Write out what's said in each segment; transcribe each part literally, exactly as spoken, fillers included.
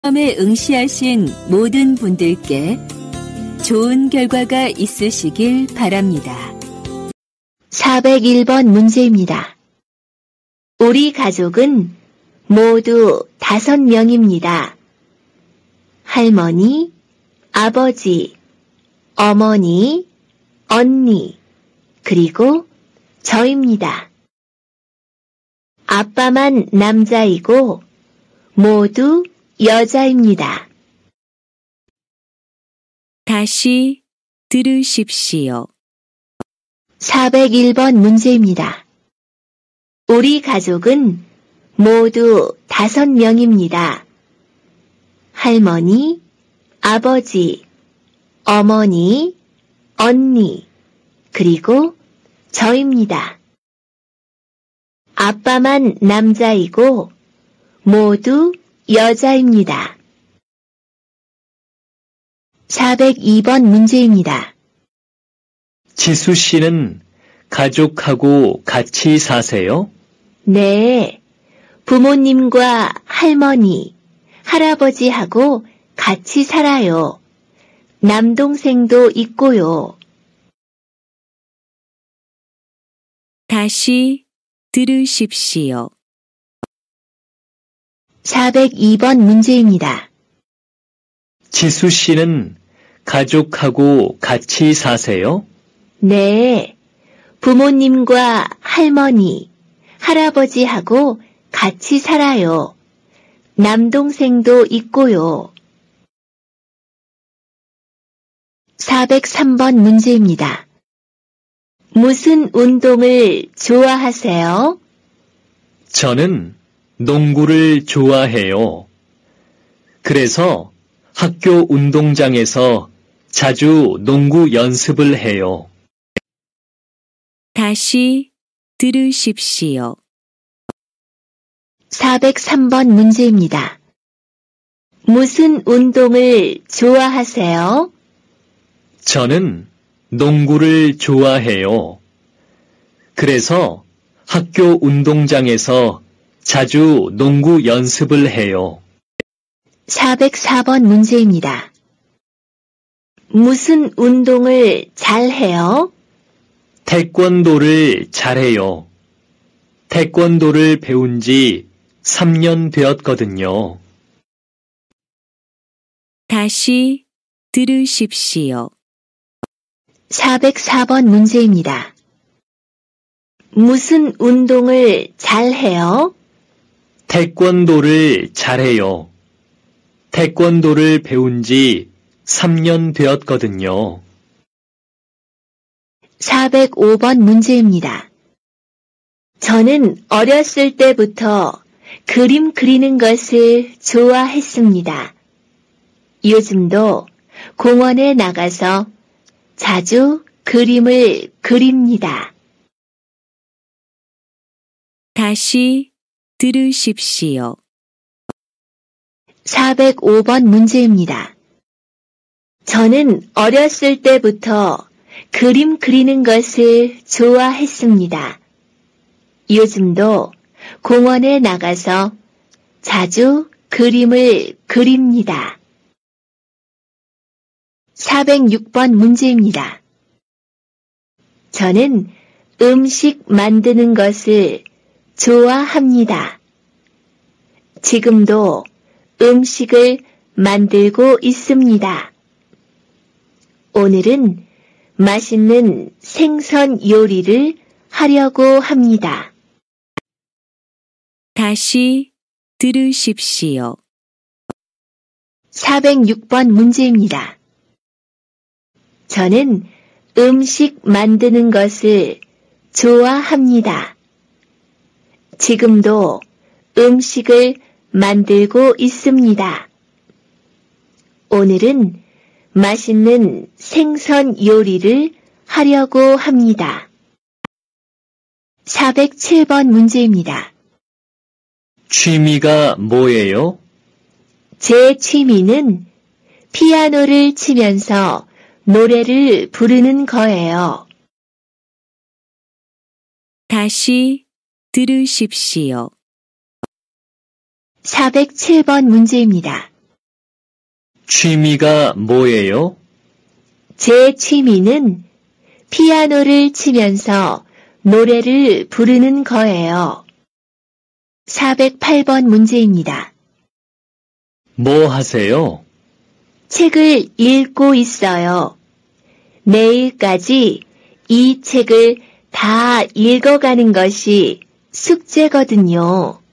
시험에 응시하신 모든 분들께 좋은 결과가 있으시길 바랍니다. 사백일 번 문제입니다. 우리 가족은 모두 다섯 명입니다. 할머니, 아버지, 어머니, 언니, 그리고 저입니다. 아빠만 남자이고 모두 여자입니다. 다시 들으십시오. 사백일 번 문제입니다. 우리 가족은 모두 다섯 명입니다. 할머니, 아버지, 어머니, 언니, 그리고 저입니다. 아빠만 남자이고 모두 여자입니다. 사백이 번 문제입니다. 지수 씨는 가족하고 같이 사세요? 네, 부모님과 할머니, 할아버지하고 같이 살아요. 남동생도 있고요. 다시 들으십시오. 사백이 번 문제입니다. 지수 씨는 가족하고 같이 사세요? 네, 부모님과 할머니, 할아버지하고 같이 살아요. 남동생도 있고요. 사백삼 번 문제입니다. 무슨 운동을 좋아하세요? 저는 농구를 좋아해요. 그래서 학교 운동장에서 자주 농구 연습을 해요. 다시 들으십시오. 사백삼 번 문제입니다. 무슨 운동을 좋아하세요? 저는 농구를 좋아해요. 그래서 학교 운동장에서 자주 농구 연습을 해요. 사백사 번 문제입니다. 무슨 운동을 잘해요? 태권도를 잘해요. 태권도를 배운 지 삼 년 되었거든요. 다시 들으십시오. 사백사 번 문제입니다. 무슨 운동을 잘해요? 태권도를 잘해요. 태권도를 배운 지 삼 년 되었거든요. 사백오 번 문제입니다. 저는 어렸을 때부터 그림 그리는 것을 좋아했습니다. 요즘도 공원에 나가서 자주 그림을 그립니다. 다시 들으십시오. 사백오 번 문제입니다. 저는 어렸을 때부터 그림 그리는 것을 좋아했습니다. 요즘도 공원에 나가서 자주 그림을 그립니다. 사백육 번 문제입니다. 저는 음식 만드는 것을 좋아합니다. 지금도 음식을 만들고 있습니다. 오늘은 맛있는 생선 요리를 하려고 합니다. 다시 들으십시오. 사백육 번 문제입니다. 저는 음식 만드는 것을 좋아합니다. 지금도 음식을 만들고 있습니다. 오늘은 맛있는 생선 요리를 하려고 합니다. 사백칠 번 문제입니다. 취미가 뭐예요? 제 취미는 피아노를 치면서 노래를 부르는 거예요. 다시 들으십시오. 사백칠 번 문제입니다. 취미가 뭐예요? 제 취미는 피아노를 치면서 노래를 부르는 거예요. 사백팔 번 문제입니다. 뭐 하세요? 책을 읽고 있어요. 내일까지 이 책을 다 읽어가는 것이 숙제거든요.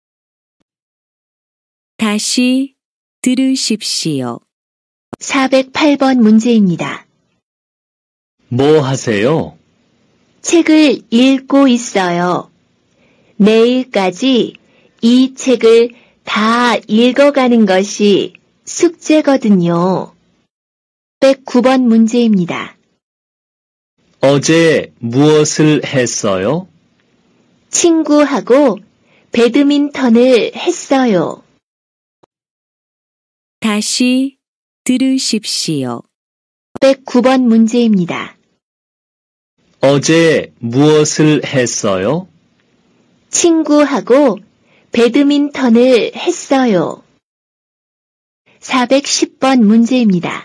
다시 들으십시오. 사백팔 번 문제입니다. 뭐 하세요? 책을 읽고 있어요. 내일까지 이 책을 다 읽어가는 것이 숙제거든요. 백구 번 문제입니다. 어제 무엇을 했어요? 친구하고 배드민턴을 했어요. 다시 들으십시오. 백구 번 문제입니다. 어제 무엇을 했어요? 친구하고 배드민턴을 했어요. 사백십 번 문제입니다.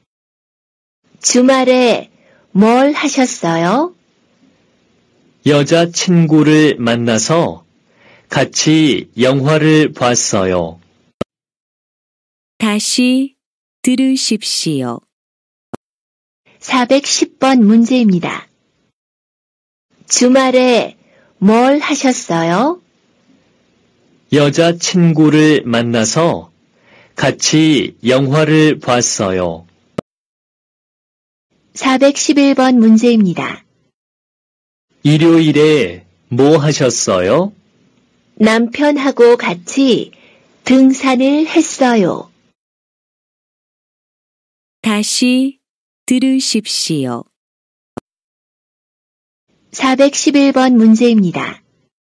주말에 뭘 하셨어요? 여자친구를 만나서 같이 영화를 봤어요. 다시 들으십시오. 사백십 번 문제입니다. 주말에 뭘 하셨어요? 여자친구를 만나서 같이 영화를 봤어요. 사백십일 번 문제입니다. 일요일에 뭐 하셨어요? 남편하고 같이 등산을 했어요. 다시 들으십시오. 사백십일 번 문제입니다.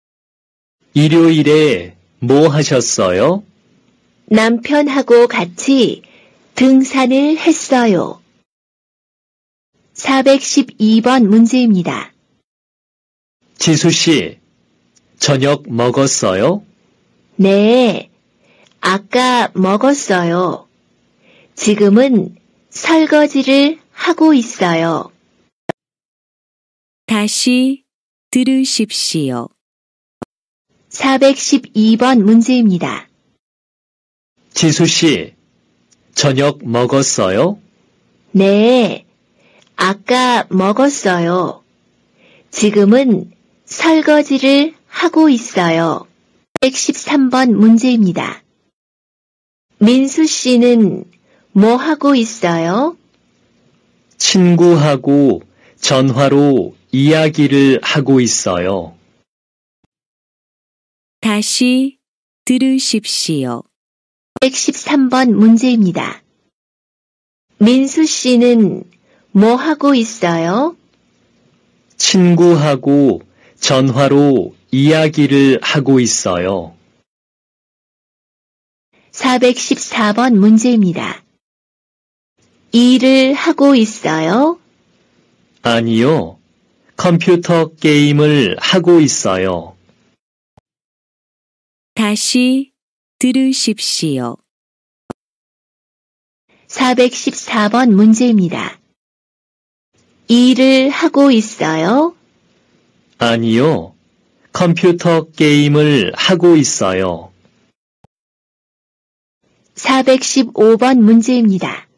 일요일에 뭐 하셨어요? 남편하고 같이 등산을 했어요. 사백십이 번 문제입니다. 지수 씨, 저녁 먹었어요? 네, 아까 먹었어요. 지금은 설거지를 하고 있어요. 다시 들으십시오. 사백십이 번 문제입니다. 지수 씨, 저녁 먹었어요? 네, 아까 먹었어요. 지금은 설거지를 하고 있어요. 백십삼 번 문제입니다. 민수 씨는 뭐 하고 있어요? 친구하고 전화로 이야기를 하고 있어요. 다시 들으십시오. 백십삼 번 문제입니다. 민수 씨는 뭐 하고 있어요? 친구하고 전화로 이야기를 하고 있어요. 사백십사 번 문제입니다. 일을 하고 있어요? 아니요, 컴퓨터 게임을 하고 있어요. 다시 들으십시오. 사백십사 번 문제입니다. 일을 하고 있어요? 아니요, 컴퓨터 게임을 하고 있어요. 사백십오 번 문제입니다.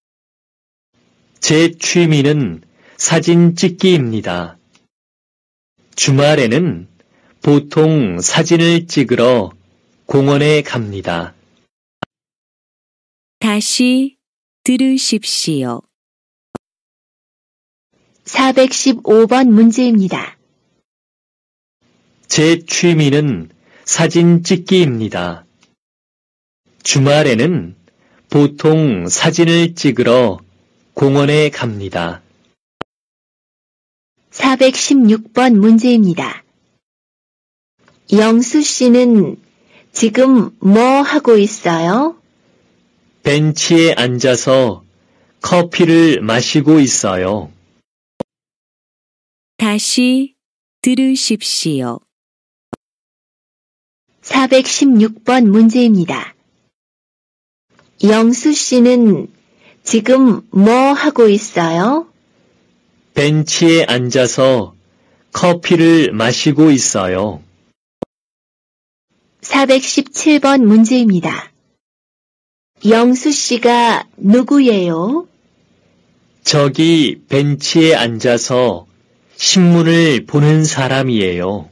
제 취미는 사진 찍기입니다. 주말에는 보통 사진을 찍으러 공원에 갑니다. 다시 들으십시오. 사백십오 번 문제입니다. 제 취미는 사진 찍기입니다. 주말에는 보통 사진을 찍으러 공원에 갑니다. 사백십육 번 문제입니다. 영수 씨는 지금 뭐 하고 있어요? 벤치에 앉아서 커피를 마시고 있어요. 다시 들으십시오. 사백십육 번 문제입니다. 영수 씨는 지금 뭐 하고 있어요? 벤치에 앉아서 커피를 마시고 있어요. 사백십칠 번 문제입니다. 영수 씨가 누구예요? 저기 벤치에 앉아서 신문을 보는 사람이에요.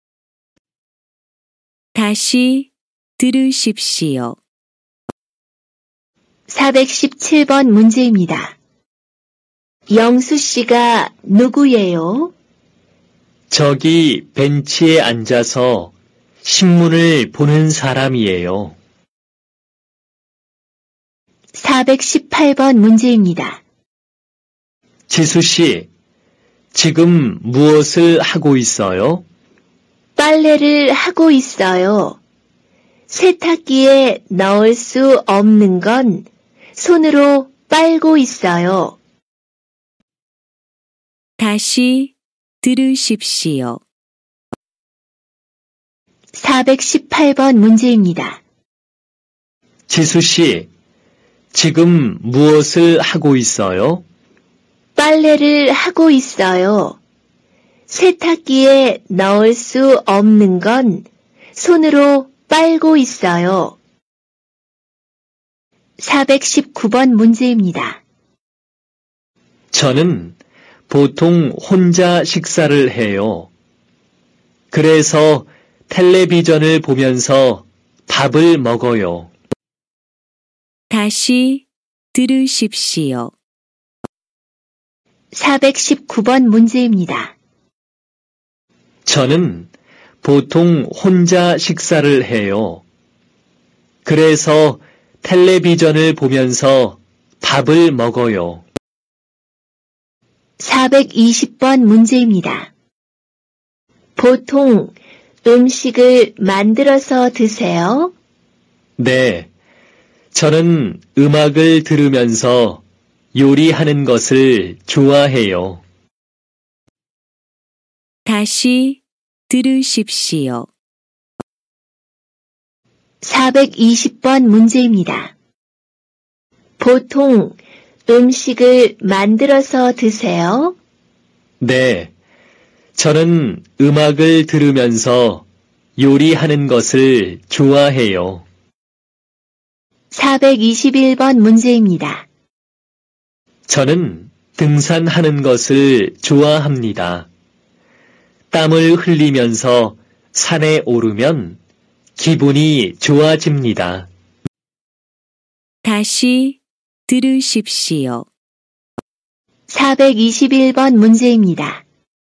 다시 들으십시오. 사백십칠 번 문제입니다. 영수 씨가 누구예요? 저기 벤치에 앉아서 신문을 보는 사람이에요. 사백십팔 번 문제입니다. 지수 씨, 지금 무엇을 하고 있어요? 빨래를 하고 있어요. 세탁기에 넣을 수 없는 건 손으로 빨고 있어요. 다시 들으십시오. 사백십팔 번 문제입니다. 지수 씨, 지금 무엇을 하고 있어요? 빨래를 하고 있어요. 세탁기에 넣을 수 없는 건 손으로 빨고 있어요. 사백십구 번 문제입니다. 저는 보통 혼자 식사를 해요. 그래서 텔레비전을 보면서 밥을 먹어요. 다시 들으십시오. 사백십구 번 문제입니다. 저는 보통 혼자 식사를 해요. 그래서 텔레비전을 보면서 밥을 먹어요. 사백이십 번 문제입니다. 보통 음식을 만들어서 드세요? 네, 저는 음악을 들으면서 요리하는 것을 좋아해요. 다시 들으십시오. 사백이십 번 문제입니다. 보통 음식을 만들어서 드세요? 네, 저는 음악을 들으면서 요리하는 것을 좋아해요. 사백이십일 번 문제입니다. 저는 등산하는 것을 좋아합니다. 땀을 흘리면서 산에 오르면 기분이 좋아집니다. 다시 들으십시오. 사백이십일 번 문제입니다.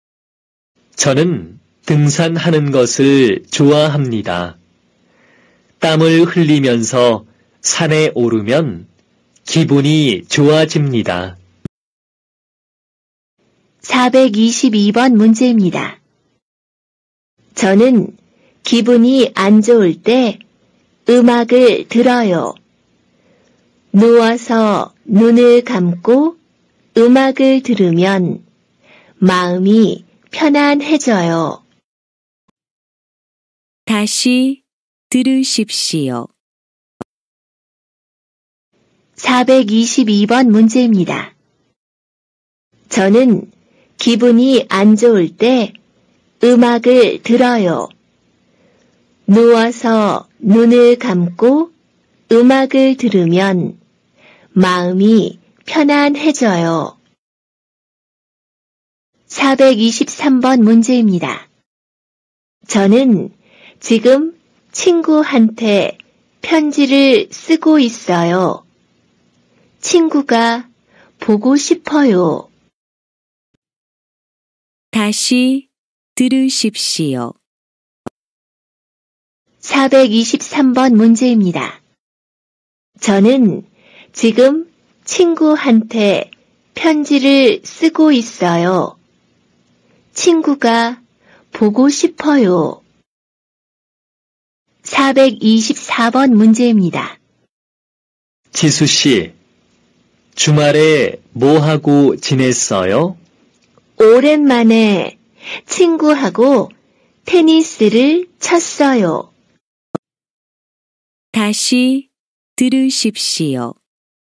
저는 등산하는 것을 좋아합니다. 땀을 흘리면서 산에 오르면 기분이 좋아집니다. 사백이십이 번 문제입니다. 저는 기분이 안 좋을 때 음악을 들어요. 누워서 눈을 감고 음악을 들으면 마음이 편안해져요. 다시 들으십시오. 사백이십이 번 문제입니다. 저는 기분이 안 좋을 때 음악을 들어요. 누워서 눈을 감고 음악을 들으면 마음이 편안해져요. 사백이십삼 번 문제입니다. 저는 지금 친구한테 편지를 쓰고 있어요. 친구가 보고 싶어요. 다시 들으십시오. 사백이십삼 번 문제입니다. 저는 지금 친구한테 편지를 쓰고 있어요. 친구가 보고 싶어요. 사백이십사 번 문제입니다. 지수 씨, 주말에 뭐 하고 지냈어요? 오랜만에 친구하고 테니스를 쳤어요. 다시 들으십시오.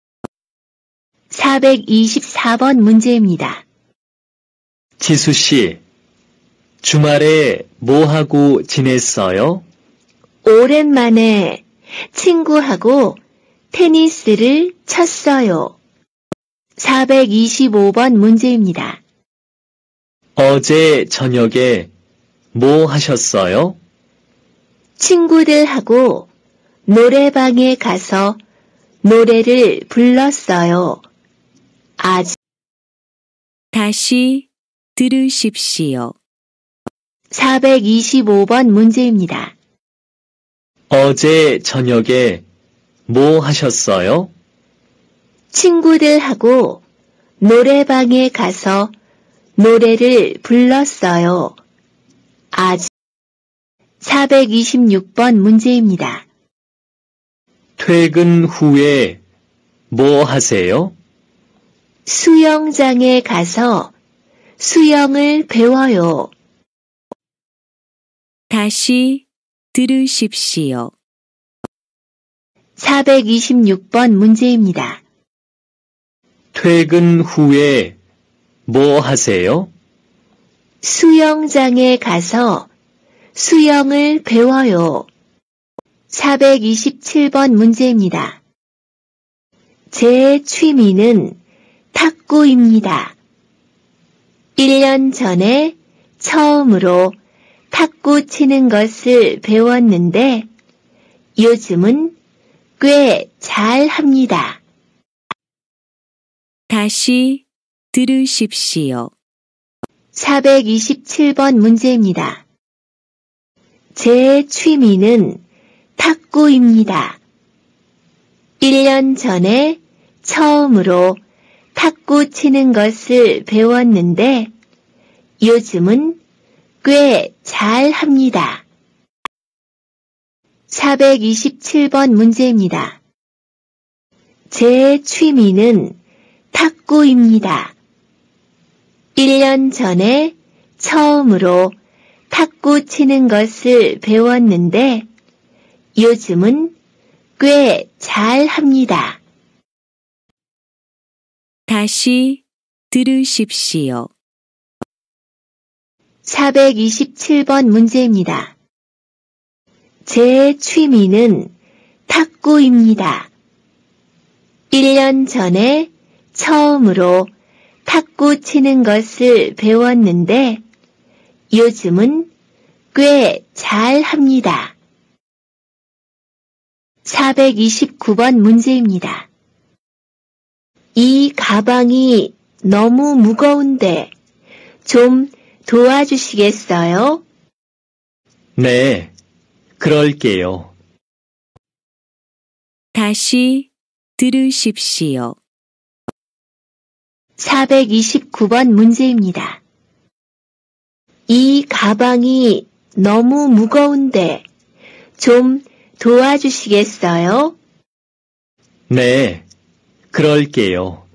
사백이십사 번 문제입니다. 지수 씨, 주말에 뭐 하고 지냈어요? 오랜만에 친구하고 테니스를 쳤어요. 사백이십오 번 문제입니다. 어제 저녁에 뭐 하셨어요? 친구들하고 노래방에 가서 노래를 불렀어요. 아직 다시 들으십시오. 사백이십오 번 문제입니다. 어제 저녁에 뭐 하셨어요? 친구들하고 노래방에 가서 노래를 불렀어요. 아직 사백이십육 번 문제입니다. 퇴근 후에 뭐 하세요? 수영장에 가서 수영을 배워요. 다시 들으십시오. 사백이십육 번 문제입니다. 퇴근 후에 뭐 하세요? 수영장에 가서 수영을 배워요. 사백이십칠 번 문제입니다. 제 취미는 탁구입니다. 일 년 전에 처음으로 탁구 치는 것을 배웠는데 요즘은 꽤 잘합니다. 다시 들으십시오. 사백이십칠 번 문제입니다. 제 취미는 탁구입니다. 일 년 전에 처음으로 탁구 치는 것을 배웠는데 요즘은 꽤 잘합니다. 사백이십칠 번 문제입니다. 제 취미는 탁구입니다. 일 년 전에 처음으로 탁구 치는 것을 배웠는데 요즘은 꽤 잘합니다. 다시 들으십시오. 사백이십칠 번 문제입니다. 제 취미는 탁구입니다. 일 년 전에 처음으로 탁구 치는 것을 배웠는데 요즘은 꽤 잘합니다. 사백이십구 번 문제입니다. 이 가방이 너무 무거운데 좀 도와주시겠어요? 네, 그럴게요. 다시 들으십시오. 사백이십구 번 문제입니다. 이 가방이 너무 무거운데 좀 도와주시겠어요? 네, 그럴게요.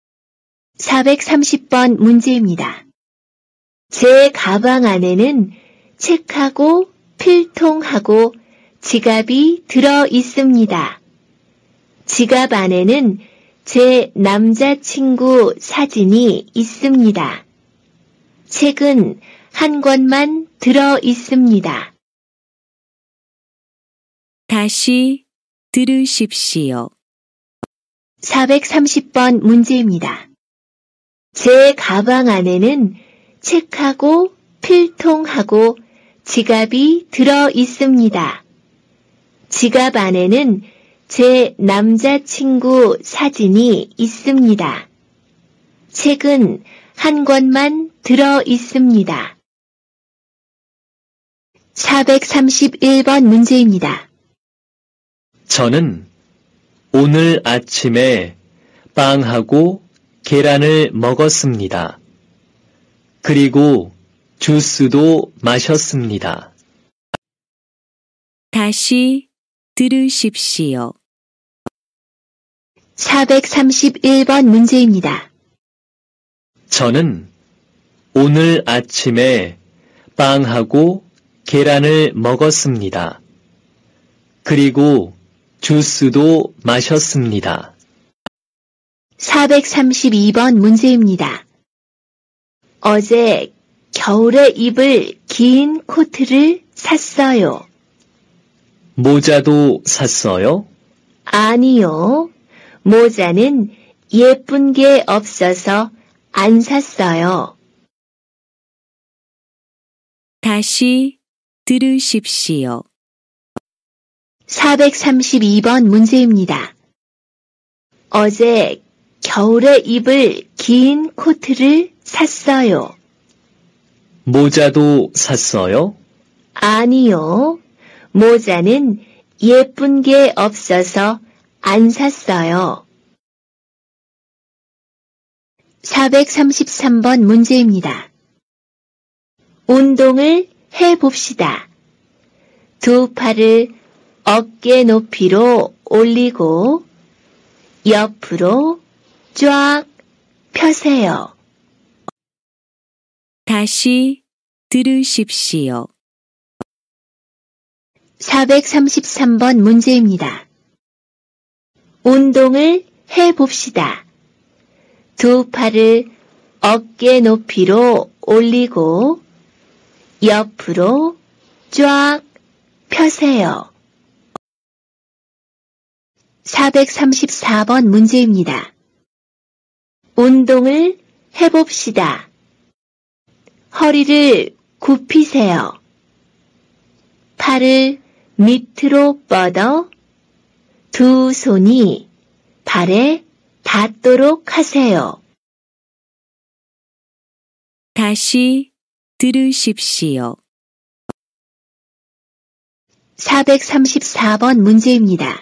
사백삼십 번 문제입니다. 제 가방 안에는 책하고 필통하고 지갑이 들어 있습니다. 지갑 안에는 제 남자친구 사진이 있습니다. 책은 한 권만 들어 있습니다. 다시 들으십시오. 사백삼십 번 문제입니다. 제 가방 안에는 책하고 필통하고 지갑이 들어 있습니다. 지갑 안에는 제 남자친구 사진이 있습니다. 책은 한 권만 들어 있습니다. 사백삼십일 번 문제입니다. 저는 오늘 아침에 빵하고 계란을 먹었습니다. 그리고 주스도 마셨습니다. 다시 들으십시오. 사백삼십일 번 문제입니다. 저는 오늘 아침에 빵하고 계란을 먹었습니다. 그리고 주스도 마셨습니다. 사백삼십이 번 문제입니다. 어제 겨울에 입을 긴 코트를 샀어요. 모자도 샀어요? 아니요. 모자는 예쁜 게 없어서 안 샀어요. 다시 들으십시오. 사백삼십이 번 문제입니다. 어제 겨울에 입을 긴 코트를 샀어요. 모자도 샀어요? 아니요. 모자는 예쁜 게 없어서 안 샀어요. 사백삼십삼 번 문제입니다. 운동을 해봅시다. 두 팔을 어깨 높이로 올리고 옆으로 쫙 펴세요. 다시 들으십시오. 사백삼십삼 번 문제입니다. 운동을 해봅시다. 두 팔을 어깨 높이로 올리고 옆으로 쫙 펴세요. 사백삼십사 번 문제입니다. 운동을 해봅시다. 허리를 굽히세요. 팔을 밑으로 뻗어 두 손이 발에 닿도록 하세요. 다시 들으십시오. 사백삼십사 번 문제입니다.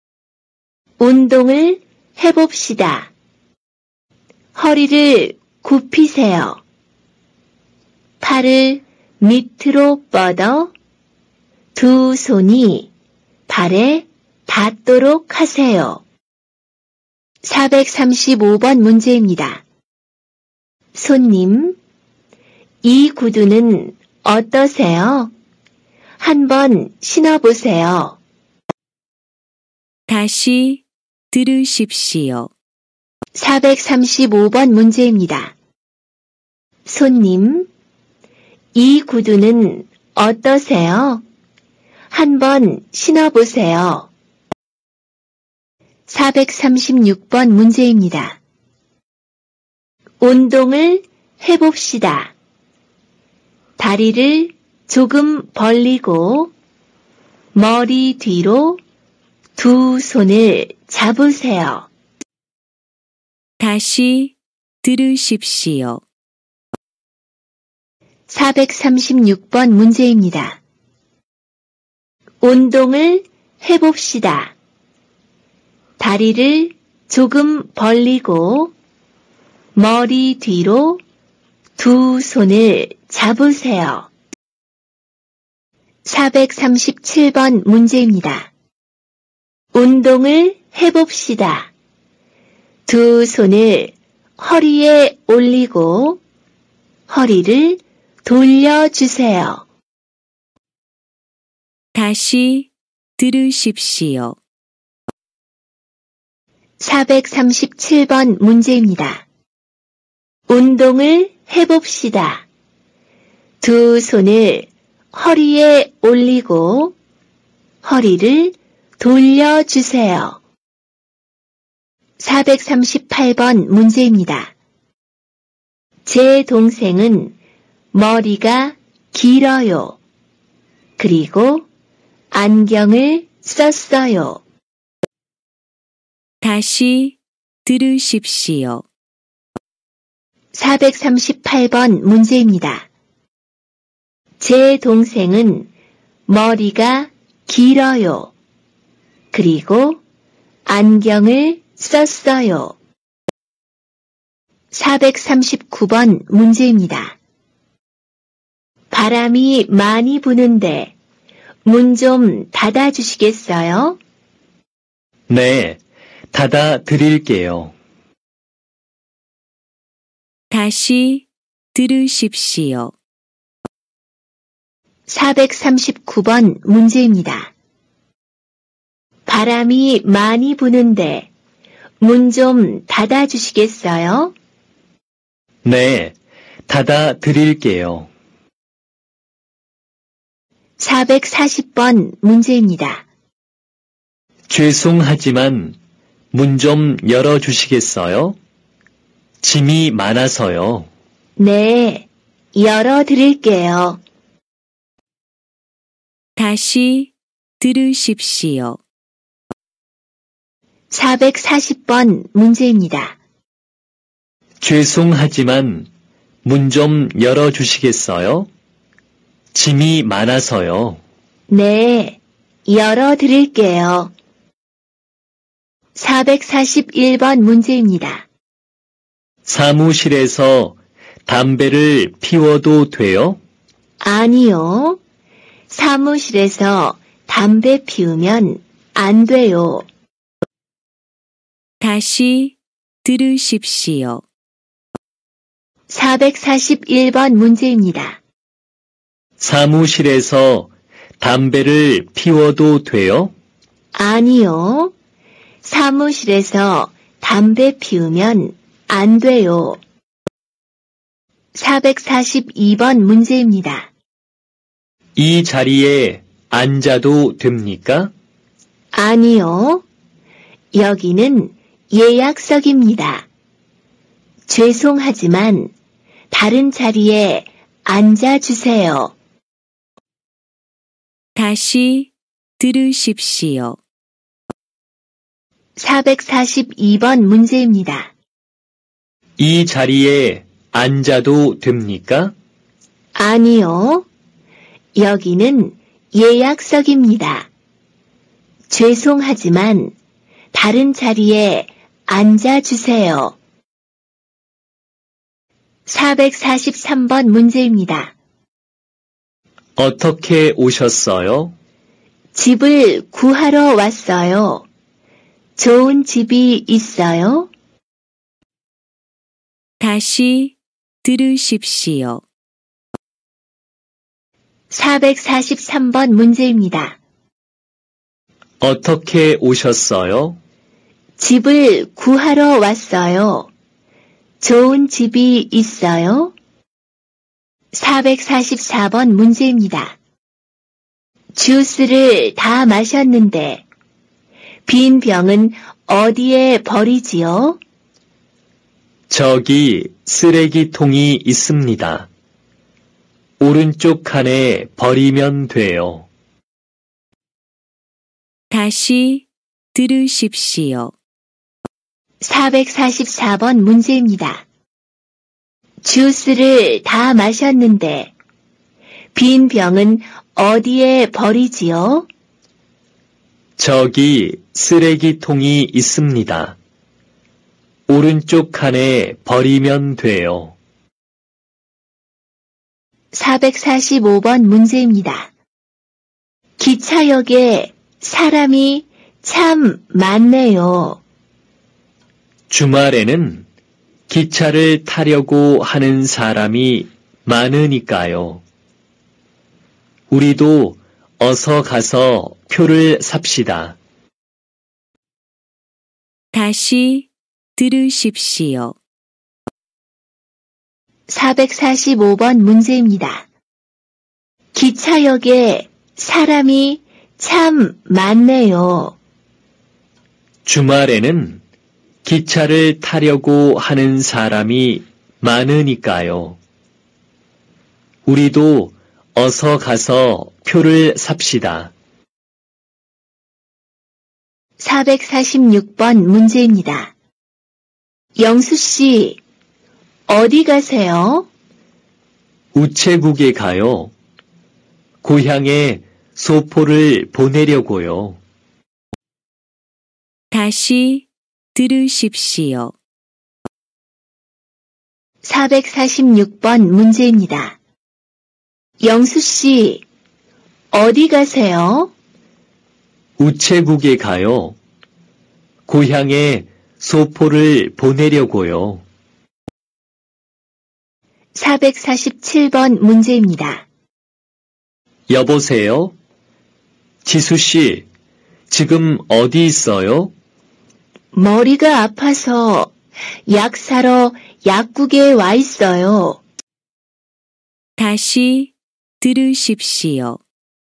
운동을 해봅시다. 허리를 굽히세요. 팔을 밑으로 뻗어 두 손이 발에 닿도록 하세요. 사백삼십오 번 문제입니다. 손님, 이 구두는 어떠세요? 한번 신어보세요. 다시 들으십시오. 사백삼십오 번 문제입니다. 손님, 이 구두는 어떠세요? 한번 신어보세요. 사백삼십육 번 문제입니다. 운동을 해봅시다. 다리를 조금 벌리고 머리 뒤로 두 손을 잡으세요. 다시 들으십시오. 사백삼십육 번 문제입니다. 운동을 해봅시다. 다리를 조금 벌리고 머리 뒤로 두 손을 잡으세요. 사백삼십칠 번 문제입니다. 운동을 해봅시다. 두 손을 허리에 올리고 허리를 돌려주세요. 다시 들으십시오. 사백삼십칠 번 문제입니다. 운동을 해봅시다. 두 손을 허리에 올리고 허리를 돌려주세요. 사백삼십팔 번 문제입니다. 제 동생은 머리가 길어요. 그리고 안경을 썼어요. 다시 들으십시오. 사백삼십팔 번 문제입니다. 제 동생은 머리가 길어요. 그리고 안경을 썼어요. 사백삼십구 번 문제입니다. 바람이 많이 부는데 문 좀 닫아주시겠어요? 네, 닫아 드릴게요. 다시 들으십시오. 사백삼십구 번 문제입니다. 바람이 많이 부는데 문 좀 닫아주시겠어요? 네, 닫아 드릴게요. 사백사십 번 문제입니다. 죄송하지만 문 좀 열어주시겠어요? 짐이 많아서요. 네, 열어드릴게요. 다시 들으십시오. 사백사십 번 문제입니다. 죄송하지만 문 좀 열어주시겠어요? 짐이 많아서요. 네, 열어드릴게요. 사백사십일 번 문제입니다. 사무실에서 담배를 피워도 돼요? 아니요. 사무실에서 담배 피우면 안 돼요. 다시 들으십시오. 사백사십일 번 문제입니다. 사무실에서 담배를 피워도 돼요? 아니요. 사무실에서 담배 피우면 안 돼요. 사백사십이 번 문제입니다. 이 자리에 앉아도 됩니까? 아니요. 여기는 예약석입니다. 죄송하지만 다른 자리에 앉아주세요. 다시 들으십시오. 사백사십이 번 문제입니다. 이 자리에 앉아도 됩니까? 아니요. 여기는 예약석입니다. 죄송하지만 다른 자리에 앉아주세요. 사백사십삼 번 문제입니다. 어떻게 오셨어요? 집을 구하러 왔어요. 좋은 집이 있어요? 다시 들으십시오. 사백사십삼 번 문제입니다. 어떻게 오셨어요? 집을 구하러 왔어요. 좋은 집이 있어요? 사백사십사 번 문제입니다. 주스를 다 마셨는데 빈 병은 어디에 버리지요? 저기 쓰레기통이 있습니다. 오른쪽 칸에 버리면 돼요. 다시 들으십시오. 사백사십사 번 문제입니다. 주스를 다 마셨는데 빈 병은 어디에 버리지요? 저기 쓰레기통이 있습니다. 오른쪽 칸에 버리면 돼요. 사백사십오 번 문제입니다. 기차역에 사람이 참 많네요. 주말에는 기차를 타려고 하는 사람이 많으니까요. 우리도 어서 가서 표를 삽시다. 다시 들으십시오. 사백사십오 번 문제입니다. 기차역에 사람이 참 많네요. 주말에는 기차를 타려고 하는 사람이 많으니까요. 우리도 어서 가서 표를 삽시다. 사백사십육 번 문제입니다. 영수 씨, 어디 가세요? 우체국에 가요. 고향에 소포를 보내려고요. 다시 들으십시오. 사백사십육 번 문제입니다. 영수 씨, 어디 가세요? 우체국에 가요. 고향에 소포를 보내려고요. 사백사십칠 번 문제입니다. 여보세요? 지수씨, 지금 어디 있어요? 머리가 아파서 약 사러 약국에 와 있어요. 다시 들으십시오.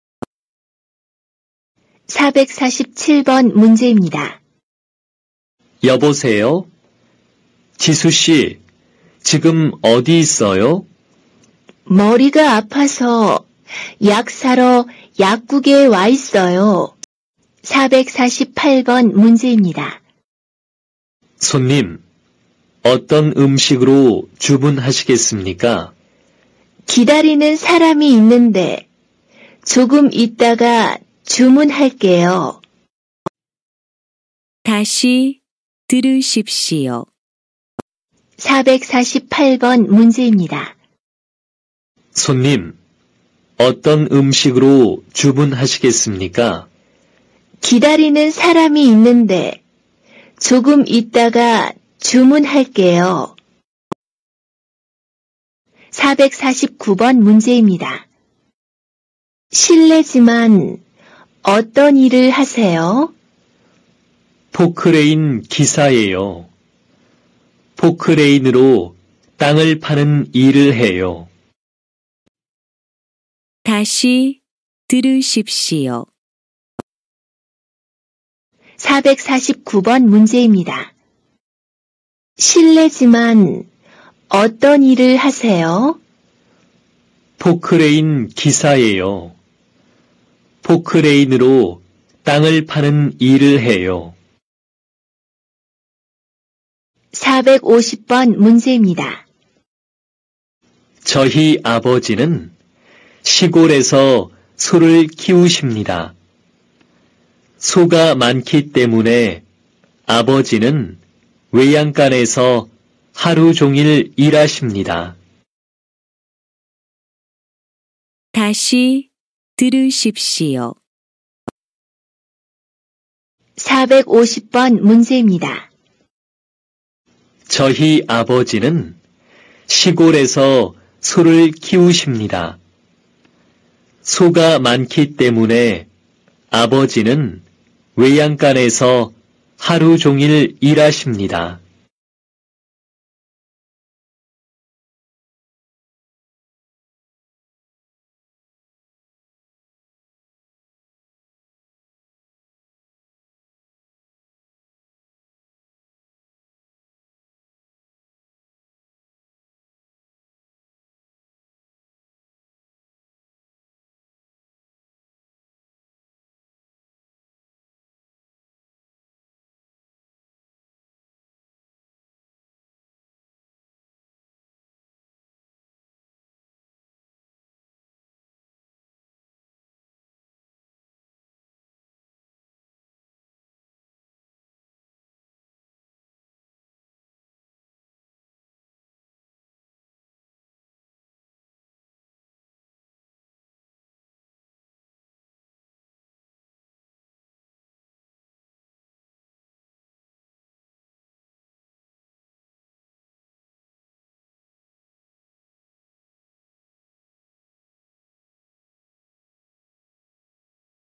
사백사십칠 번 문제입니다. 여보세요? 지수 씨, 지금 어디 있어요? 머리가 아파서 약 사러 약국에 와 있어요. 사백사십팔 번 문제입니다. 손님, 어떤 음식으로 주문하시겠습니까? 기다리는 사람이 있는데 조금 있다가 주문할게요. 다시 들으십시오. 사백사십팔 번 문제입니다. 손님, 어떤 음식으로 주문하시겠습니까? 기다리는 사람이 있는데 조금 있다가 주문할게요. 사백사십구 번 문제입니다. 실례지만 어떤 일을 하세요? 포크레인 기사예요. 포크레인으로 땅을 파는 일을 해요. 다시 들으십시오. 사백사십구 번 문제입니다. 실례지만 어떤 일을 하세요? 포크레인 기사예요. 포크레인으로 땅을 파는 일을 해요. 사백오십 번 문제입니다. 저희 아버지는 시골에서 소를 키우십니다. 소가 많기 때문에 아버지는 외양간에서 하루 종일 일하십니다. 다시 들으십시오. 사백오십 번 문제입니다. 저희 아버지는 시골에서 소를 키우십니다. 소가 많기 때문에 아버지는 외양간에서 하루 종일 일하십니다.